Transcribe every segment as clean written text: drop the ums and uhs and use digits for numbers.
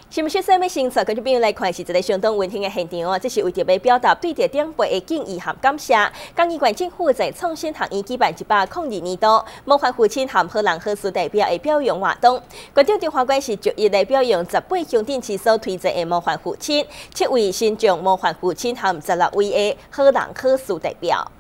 新闻新闻新闻，观众朋友来看是一个相当温馨的现场哦。这是为着要表达对着长辈的敬意和感谢。嘉义县政府在创新学院举办102年度模范父亲和好人好事代表的表扬活动。县长张华官是逐一来表扬18乡镇市所推荐的模范父亲，7位新奖模范父亲和16位的好人好事代表。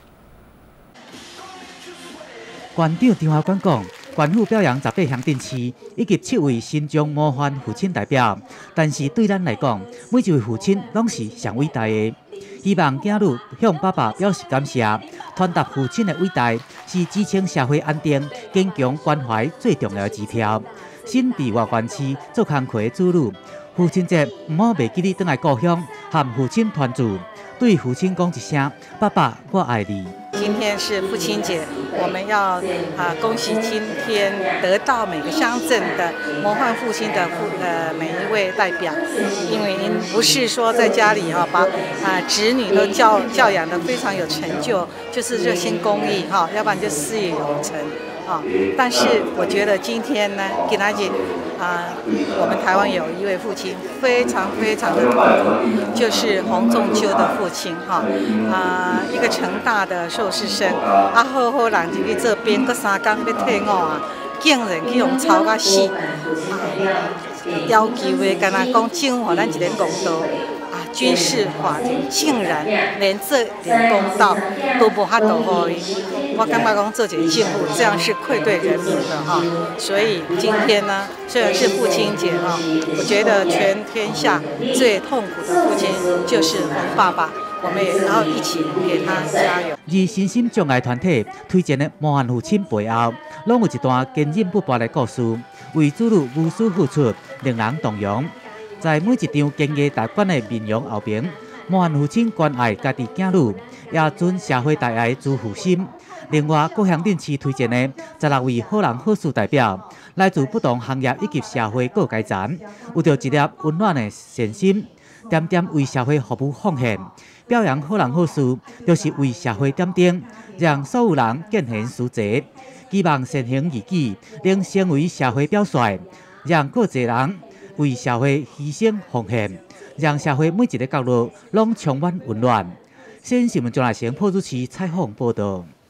县长张华官讲。 县府表扬18乡镇市以及7位新疆模范父亲代表，但是对咱来讲，每一位父亲拢是上伟大的。希望囝女向爸爸表示感谢，传达父亲的伟大是支撑社会安定、坚强关怀最重要的指标。新伫外县市做工课的子女，父亲节唔好袂记你返来故乡，和父亲团聚，对父亲讲一声“爸爸，我爱你”。 今天是父亲节，我们要恭喜今天得到每个乡镇的模范父亲的每一位代表，因为您不是说在家里把子女都教养得非常有成就，就是热心公益要不然就事业有成但是我觉得今天呢，给大家我们台湾有一位父亲非常的痛苦，就是洪仲秋的父亲一个成大的硕士生，好人就去做兵，搁3天要退伍竟然去用操到死，要求的跟他讲政府咱一个公道。 军事法庭竟然连这点公道都无法度给伊，我感觉讲做一个政府这样是愧对人民的所以今天呢，虽然是父亲节我觉得全天下最痛苦的父亲就是洪爸爸，我们也要一起给他加油。 而身心障碍团体推荐的模范父亲背后，拢有一段坚韧不拔的故事，为子女无私付出，令人动容。 在每一场经济大馆的面容后边，模范父亲关爱家己囝女，也尽社会大爱之负心。另外，各乡镇市推荐的16位好人好事代表，来自不同行业以及社会各阶层，有着一粒温暖的善心，点点为社会服务奉献。表扬好人好事，就是为社会点灯，让所有人见贤思齐。希望善行义举能成为社会表率，让各界人。 为社会牺牲奉献，让社会每一个角落拢充满温暖。新闻新闻中来先破主持采访报道。